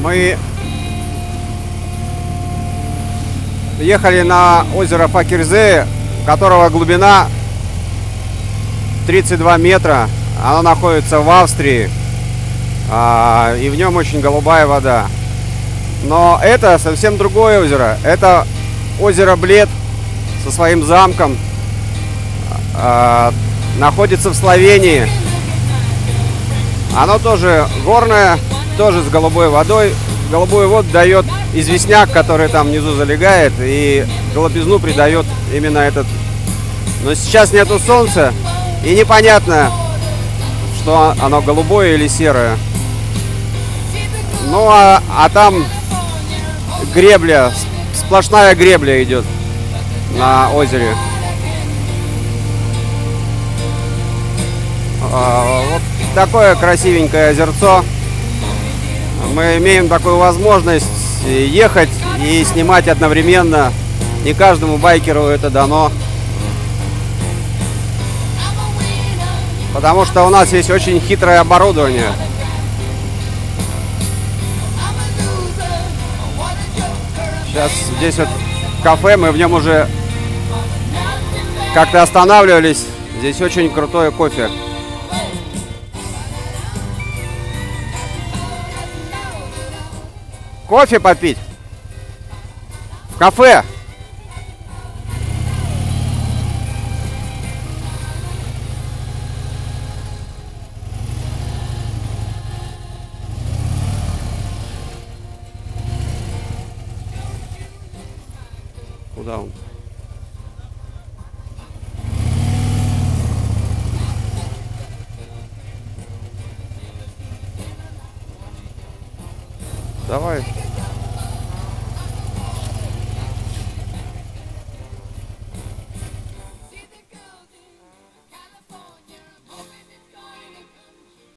Мы ехали на озеро Факирзе, у которого глубина 32 метра. Оно находится в Австрии, и в нем очень голубая вода. Но это совсем другое озеро. Это озеро Блед со своим замком. Находится в Словении. Оно тоже горное, тоже с голубой водой. Голубую воду дает известняк, который там внизу залегает, и голубизну придает именно этот. Но сейчас нету солнца, и непонятно, что оно голубое или серое. Ну а там гребля, сплошная гребля идет на озере. Вот такое красивенькое озерцо. Мы имеем такую возможность ехать и снимать одновременно. Не каждому байкеру это дано. Потому что у нас есть очень хитрое оборудование. Сейчас здесь вот кафе, мы в нем уже как-то останавливались. Здесь очень крутое кофе. Кофе попить? В кафе? Куда он? Давай.